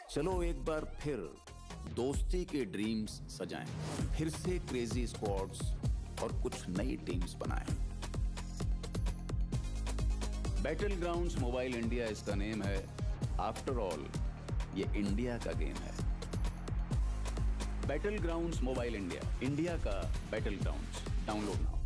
चलो एक बार फिर दोस्ती के ड्रीम्स सजाएं, फिर से क्रेजी स्क्वाड्स और कुछ नई टीम्स बनाएं। बैटल ग्राउंड्स मोबाइल इंडिया इसका नेम है। आफ्टर ऑल ये इंडिया का गेम है। Battle grounds mobile India, India का बैटल ग्राउंड्स। Download now.